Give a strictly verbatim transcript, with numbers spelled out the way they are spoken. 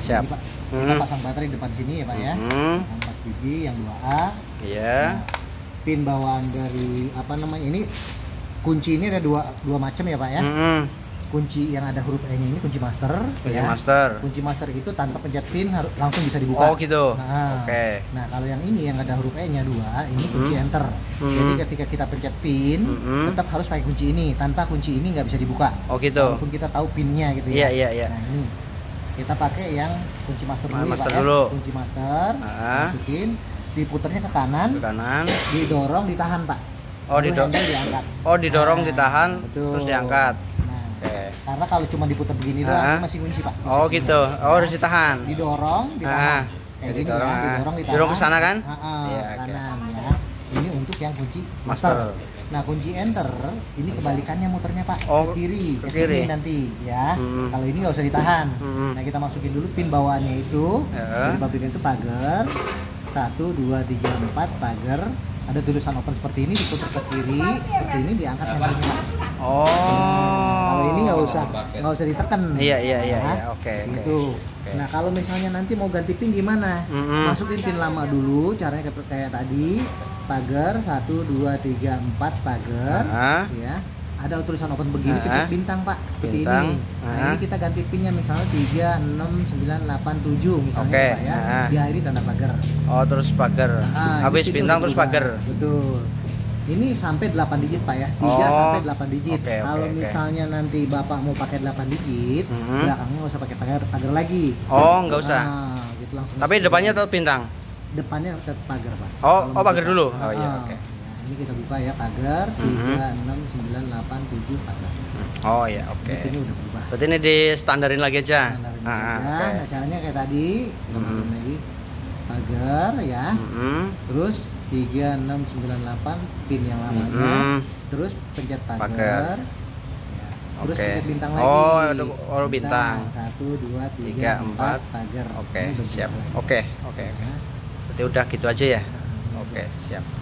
Siap. Jadi, Pak, kita Hmm. pasang baterai depan sini ya Pak ya. Hmm. empat biji yang dua A. Iya. Nah, pin bawaan dari apa namanya ini, kunci ini ada dua dua macam ya Pak ya. Hmm. Kunci yang ada huruf E-nya ini kunci master. Kunci ya. master. Kunci master itu tanpa pencet pin harus langsung bisa dibuka. Oh gitu. Nah, Oke. Okay. Nah kalau yang ini yang ada huruf E-nya dua, ini kunci Hmm. enter. Hmm. Jadi ketika kita pencet pin, Hmm. tetap harus pakai kunci ini. Tanpa kunci ini nggak bisa dibuka. Oh gitu. Walaupun kita tahu pinnya gitu Iya ya. iya iya. Nah ini kita pakai yang kunci master dulu, Master ya, Pak, dulu. ya. Kunci master, Ah. masukin, diputernya ke kanan, Ke kanan. didorong, ditahan Pak. Oh, Lalu didorong. handle diangkat. Oh didorong, Nah, ditahan, betul. terus diangkat. Nah, Oke. karena kalau cuma diputar begini Ah. doang itu masih kunci Pak. Oh Posisinya. gitu. Oh harus ditahan. Didorong, ditahan. Ah. Kayak gini Didorong, ya, ah. didorong, ditahan. Didorong ke sana kan? Ah, ah, Iya, oke. kanan ya. Ini untuk yang kunci Master. master. Nah kunci enter ini kebalikannya muternya Pak, Oh, ke kiri, ke ke kiri. sini nanti ya. Hmm. Kalau ini nggak usah ditahan. Hmm. Nah kita masukin dulu pin bawaannya itu. Ya. Jadi pabrikan itu pagar satu, dua, tiga, empat pagar. Ada tulisan open seperti ini, diputar ke kiri, seperti ini diangkat handle-nya Pak. Oh. Kalau ini nggak usah nggak usah ditekan. Iya iya iya. Nah, iya. Oke oke. Gitu. Oke. Nah kalau misalnya nanti mau ganti pin gimana? Mm-mm. Masukin pin lama dulu, caranya kayak, kayak tadi, pagar satu, dua, tiga, empat pagar, Ah. ya. Ada tulisan open begini, Ah. pencet bintang Pak, seperti Bintang. ini. Nah Ah. ini kita ganti pinnya misalnya tiga, enam, sembilan, delapan, tujuh misalnya Oke. Pak ya. Ah. Diakhiri tanda pagar. Oh terus pagar. Ah, Habis ini bintang udah terus berubah. pagar. Betul. Ini sampai delapan digit Pak ya. tiga Oh. sampai delapan digit. Oke, oke, Kalau oke. misalnya nanti Bapak mau pakai delapan digit, Mhm. belakangnya nggak usah pakai pagar, pagar lagi. Oh nggak usah. Nah, gitu langsung. Tapi depannya tetap bintang. Depannya tetap pagar Pak. Oh, Kalau oh, pagar buka. dulu. Ah, Oh, iya, ah. oke. Ya, ini kita buka ya pagar Mhm. tiga, enam, sembilan, delapan, tujuh pagar. Oh ya oke. Ini sini udah berubah. Berarti ini di standarin lagi aja. Standarin Ah, aja. oke. Nah, caranya kayak tadi, kita Mhm. masukin lagi pagar ya. Mm-mm. Terus tiga, enam, sembilan, delapan pin yang lamanya. Mm-mm. Terus pencet pagar. Pagar. Ya. Terus Oke. pencet bintang lagi. Oh, ada oh, bintang. Satu, dua, tiga, Tiga, empat, empat. pagar. Oke, Ini udah siap. berubah lagi. Oke, oke, oke. Ya. Berarti udah gitu aja ya. Oke, siap.